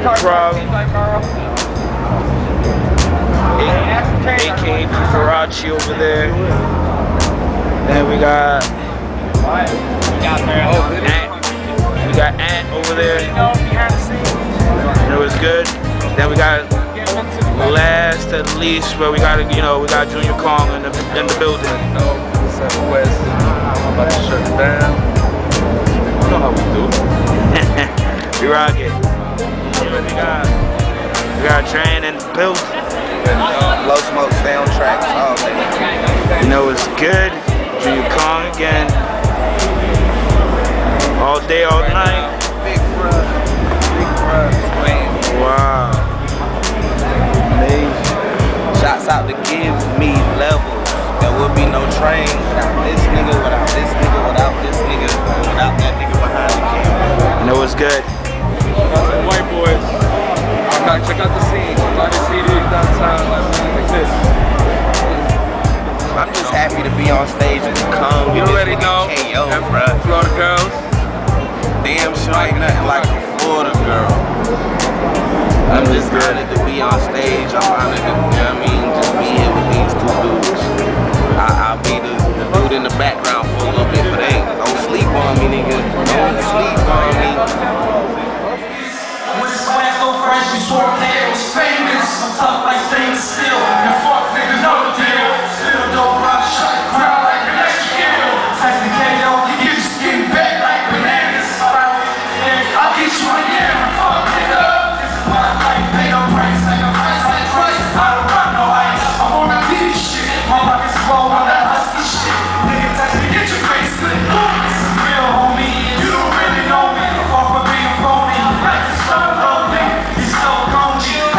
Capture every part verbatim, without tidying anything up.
Problem. A K Karachi over there. Then we got Ant. We got Ant over there. And it was good. Then we got last at least, but we got you know we got Junior Kong in the in the building. West. I'm about to shut it down. You know how we do. We rock it. We got we got Train and Built. Low Smoke, stay on track. Oh, you know it's good. Junior Kong again. All day, all night. Big bruh. Big bruh. Wow. Amazing. Shots out to Give Me levels. There would be no Train without this nigga, without this nigga, without this nigga, without that nigga behind the camera. You know it's good. White boys. Gotta check out the scene. Try to see it downtown like this. I'm just happy to be on stage with Kong. You already know. K O, bruh. Florida girls. Damn sure ain't nothing like a Florida girl. I'm just honored to be on stage. I'm honored to, you know what I mean, just be here with these two dudes. I, I'll be the, the dude in the background for a little bit, but hey, don't sleep on me, nigga. Don't sleep on me. You swore there was famous. I'm tough like things still. And fuck niggas know the deal. Still don't run shut the crowd like an extra kill. Take the K O, you get your skin back like bananas. I'll get you a year. Fuck nigga. This is what I like. Pay no price. Sacrifice that price. I don't run no ice. I'm on that beat shit. My pockets full on that husky shit. Nigga, text me, get your face lit. This is real, homie. You don't really know me. Fuck for being phony. Life is so lonely. He's so G.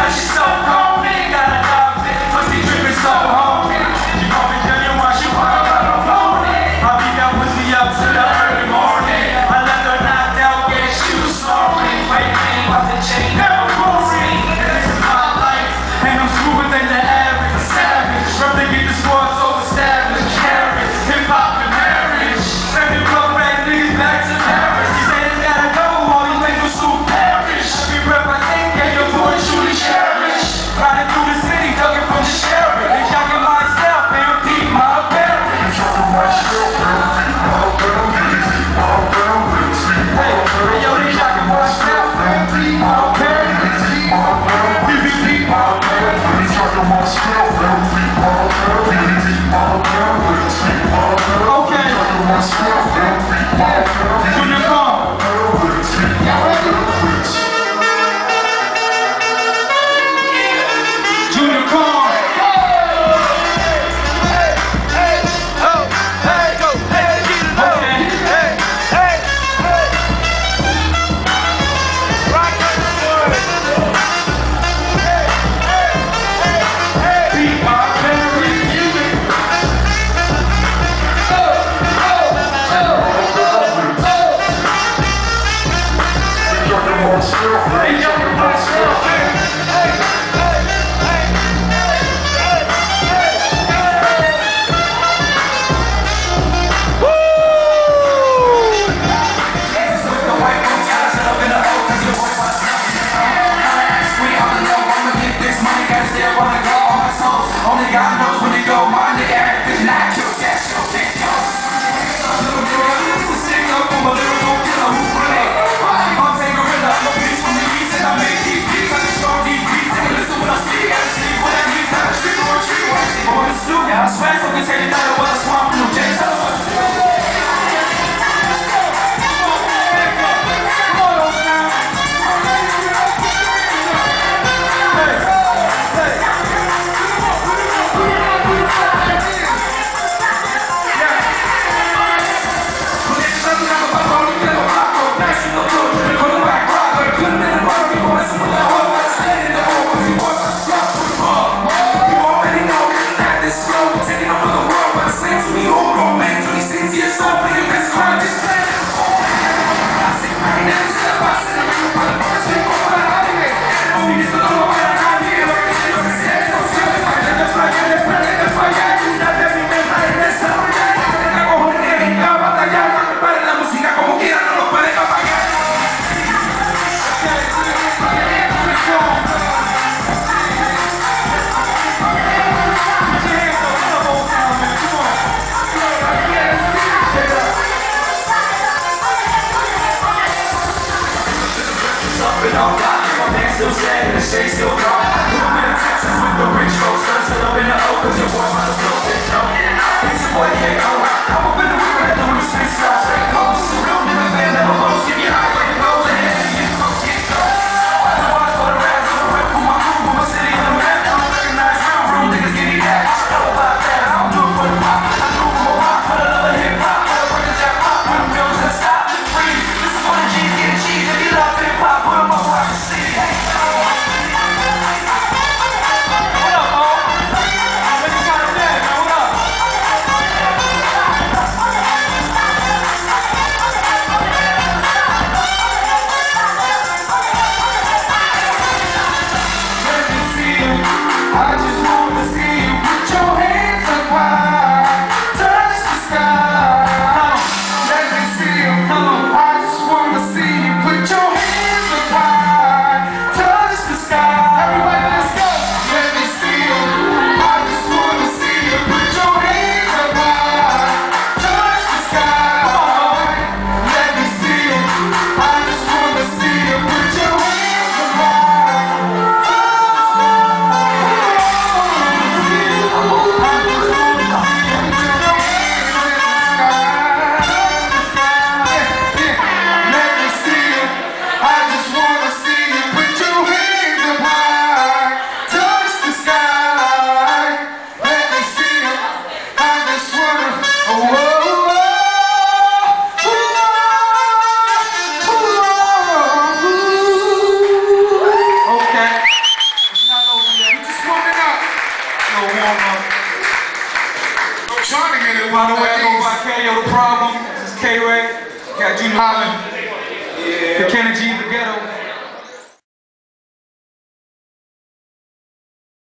By the way, I go by K O The Problem. This is K-Ray. Got Junior Holland. The Kennedy G.